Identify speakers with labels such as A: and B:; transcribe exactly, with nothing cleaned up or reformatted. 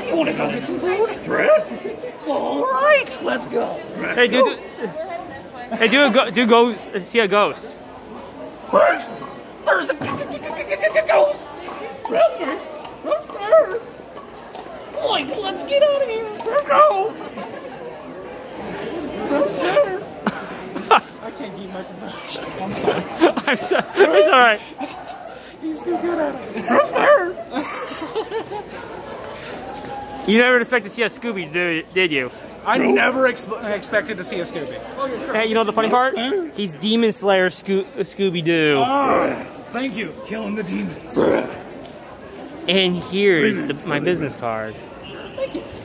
A: You want to go get some food? All right, let's go.
B: Hey, do, do hey, do a go, do ghost. See a ghost.
A: There's a ghost. Right there. Right there. Like, let's get out of here. Let's go. That's it. I can't keep my composure. I'm sorry.
B: I'm sorry. It's all right.
A: He's too good at it. That's there.
B: You never expected to see a Scooby, did, did you?
A: I never exp expected to see a Scooby.
B: Hey, you know the funny part? He's Demon Slayer Sco Scooby-Doo.
A: Oh, thank you. Killing the demons.
B: And here's the, my business card.
A: Thank you.